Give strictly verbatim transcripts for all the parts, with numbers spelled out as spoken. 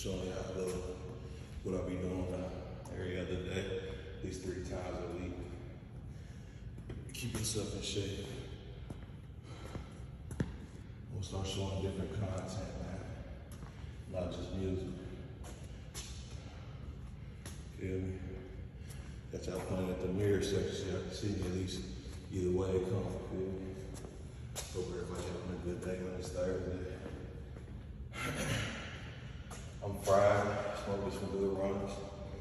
showing you how to love what I be doing now every other day, at least three times a week. Keep yourself in shape. We'll start showing different content, man. Not just music. Feel me? Got y'all pointing at the mirror section so y'all can see me at least either way it comes, feel me? Hope everybody having a good day on this Thursday. I'm fried, smoking some good runs.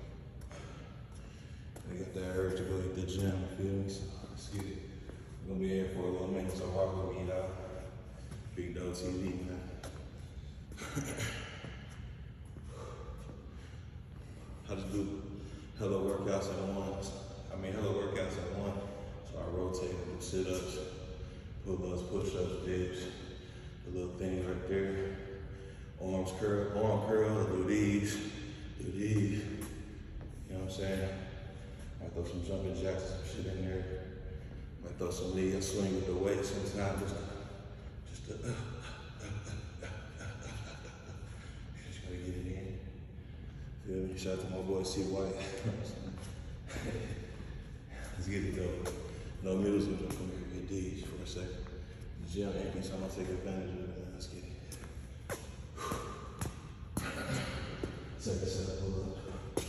I got that urge to go hit the gym, feel me? So let's get it. I'm gonna be here for a little minute, so rock with me, y'all. BigDohTv, man. I just do hella workouts at once. I mean, hella workouts at one. So I rotate and do sit-ups, pull-ups, push-ups, dips, the little things right there. Arms curl, arm curl, do these, do these. You know what I'm saying? Might throw some jumping jacks, some shit in there. Might throw some knee and swing with the weight sometimes. Just, just to, uh, uh, uh, uh, uh, uh, uh. Just gotta get it in. Feel me? Shout out to my boy C White. Let's get it though. No music, I'm gonna get these for a second. The gym empty, so I'm gonna take advantage of it. Let's get it. Second set, pull up.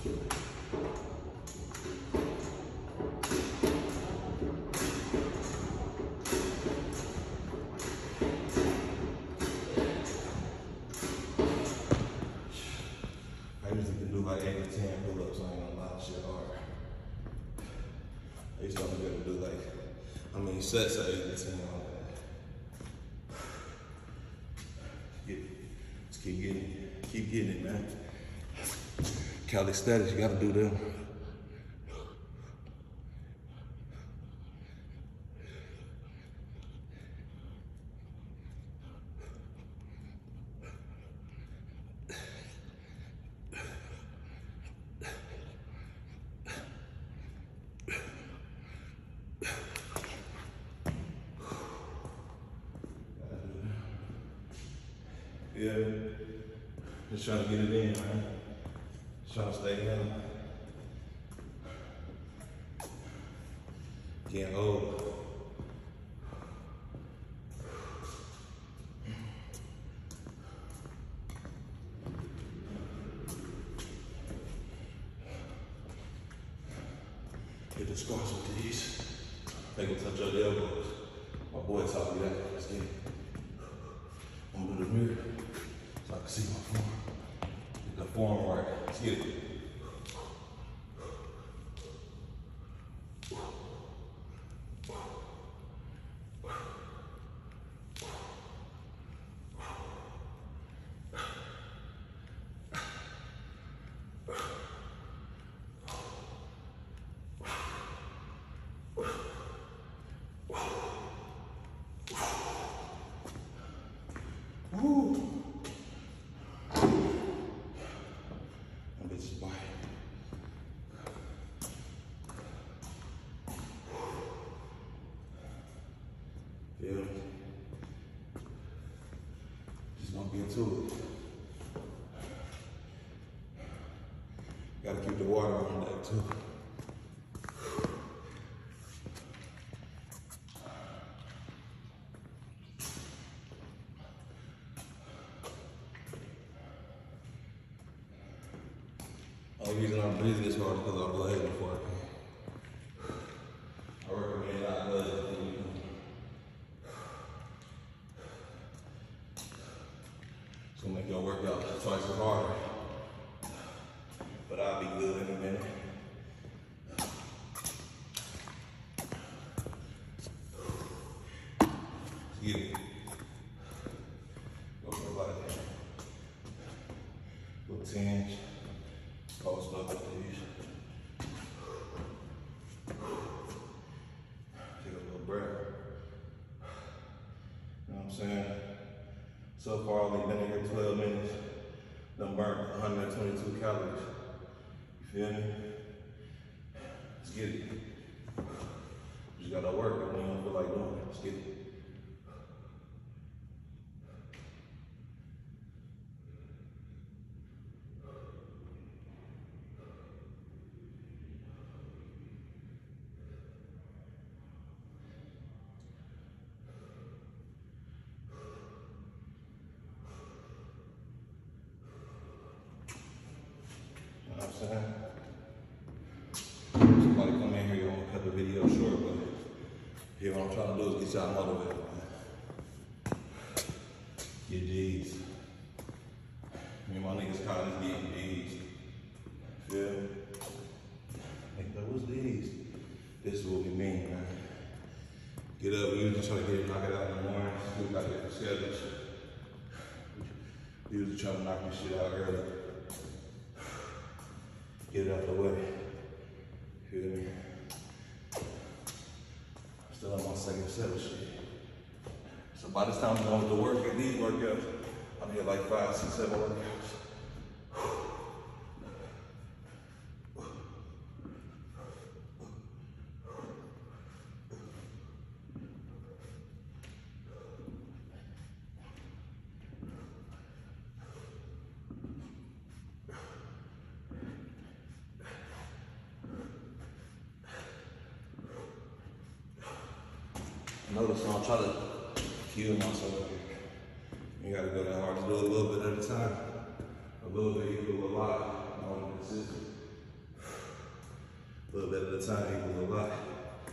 I usually can do like eight to ten pull-ups, so I ain't gonna lie, shit hard. I used to only be able to do like, I mean, sets of eight to ten on that. Get it. Just keep getting it. Keep getting it, man. Calisthenics, you gotta do them. Yeah, just trying to get it in, man. Just trying to stay in. Getting old. Get the squats with these. Make them touch your elbows. My boy taught me that. Let's get it. I'm gonna do the mirror so I can see my form. Get the form right. Let's get it. Woo! That bitch is biting. Feel me? Just gonna get to it. Gotta keep the water on that too. The only reason I'm breathing this hard is because I'm blazing before I can. I recommend not blazing. It's gonna make your workout twice as hard. But I'll be good in a minute. Get it. Go for like that. Little tinge. Post up with these. Take a little breath. You know what I'm saying? So far, I've only been here twelve minutes. Done burnt one hundred twenty-two calories. You feel me? Let's get it. You just gotta work it when you don't feel like doing it. Let's get it. I'm trying to do is get y'all motivated, man. Get D's. Me and my niggas call this getting D's. Feel me? Nigga, that was D's. This is what we mean, man. Get up, we usually try to get it, knock it out in the morning. We got different schedules. We usually try to knock this shit out early. Get it out the way. Feel me? Still on my second set of shit. So by this time I'm going to work at these workouts, I'm here like five, six, seven workouts. Notice I'm trying to kill myself here. You gotta go that hard. Just do it a little bit at a time. A little bit equals a lot. I want to consistent. A little bit at a time equals a lot.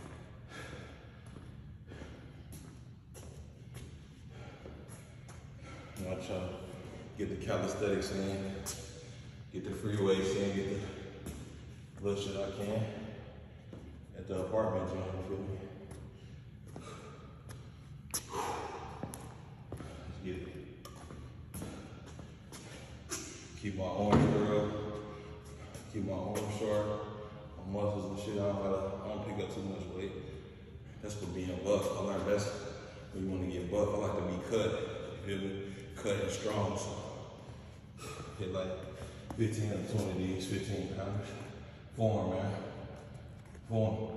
I'm trying to get the calisthenics in, get the free weights in, get the little shit I can at the apartment gym, you feel me? Get it. Keep my arms curled, keep my arms sharp, my muscles and shit. I don't, gotta, I don't pick up too much weight. That's for being buff. I learned that's when you want to get buff. I like to be cut, you feel me? Cut and strong. So hit like fifteen or twenty of these, fifteen pounds. Form, man. Form.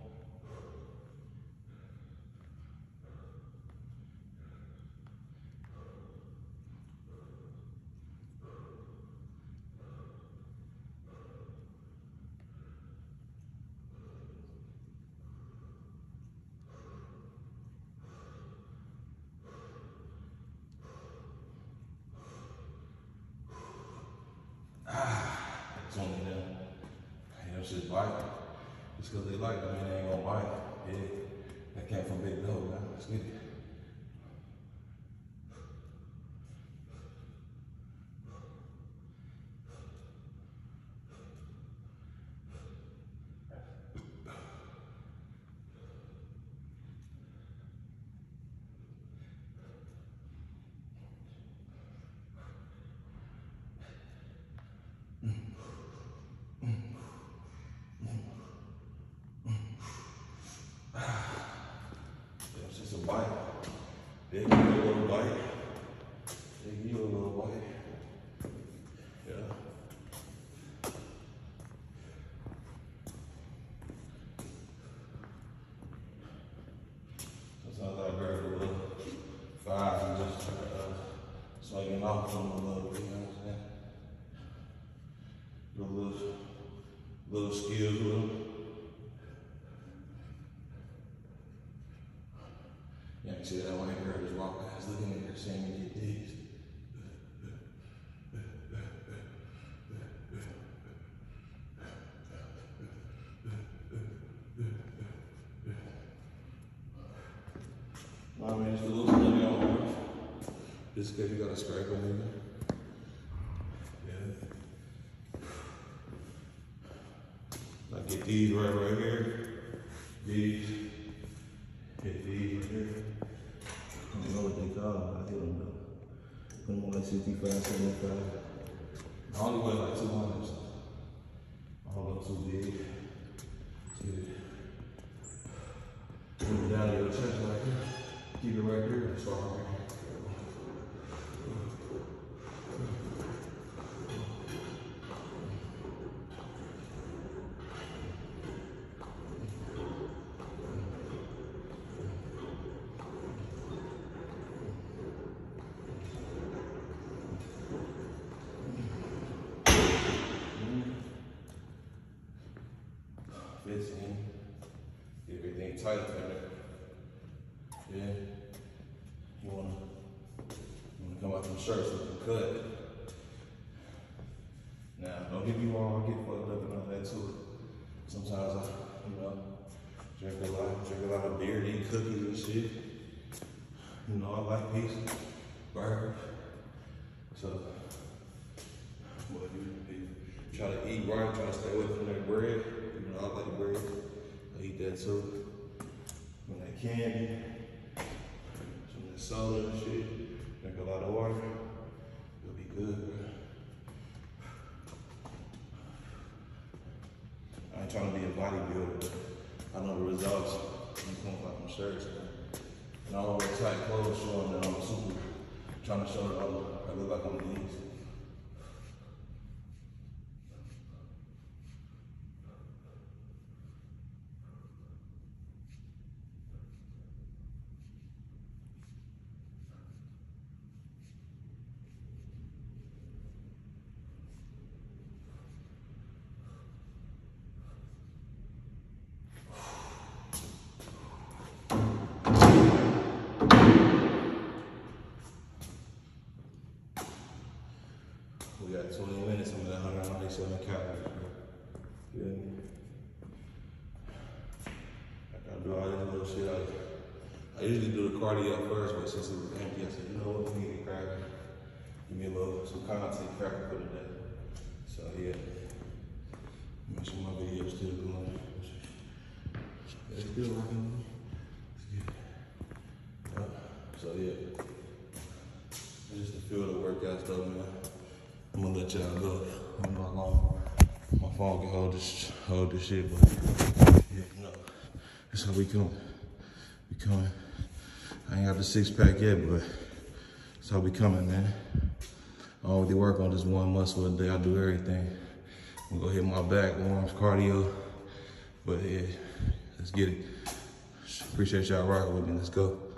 It's only them. You know, shit bite. Just because they like it, I mean, they ain't gonna bite. Yeah. That came from Big Doh, man. Let's get it. It's just a bite. They give you a little bite. They give you a little bite. Yeah. Sometimes I grab a little five and just uh, swinging off them a little bit, you know what I'm saying? Do a little, little skills with them. Yeah, you see that white girl just walk past looking at her saying me get these. I mean, just a little study on arms. Just in case you got a scrape on you. Yeah. I get these right right here. These. Hit these right here. I don't know what they call. I hit them though. Put them on like sixty-five, seventy-five. I only weigh like two hundred, so I don't look too big. Let's get it. Put it down to your chest right here. Keep it right here and start right here. Fits in. Get everything tight up there. Yeah. You wanna, you wanna come out from shirts with the cut. Now, don't get me wrong, I get fucked up and all that too. Sometimes I, you know, Drink a lot, drink a lot of beer, eat cookies and shit. You know, I like pizza, burgers. So, well, you, you try to eat right, try to stay away from that bread. You know, I like bread. I eat that too. When that candy, some of that soda and shit. Drink a lot of water. It'll be good, bro. I ain't trying to be a bodybuilder, but I know the results when it comes like my shirts. And I don't wear tight clothes showing that I'm super, trying to show that I'm, I look like I'm these. We got twenty minutes on that one hundred ninety-seven calories, bro. Feel me? I gotta do all this little shit. I, I usually do the cardio first, but since it was empty, I said, you know what, we need to crack. Give me a little, some content cracker for the day. So yeah, make sure my video's still going. It's still working. Uh, so yeah, it's just to feel the workouts though, man. I'm gonna let y'all go. I don't know how long my phone can hold this, hold this shit, but yeah, you know, that's how we coming. We coming. I ain't got the six pack yet, but that's how we coming, man. I don't really work on this one muscle a day. I do everything. I'm gonna go hit my back, arms, cardio. But yeah, let's get it. Appreciate y'all rocking with me. Let's go.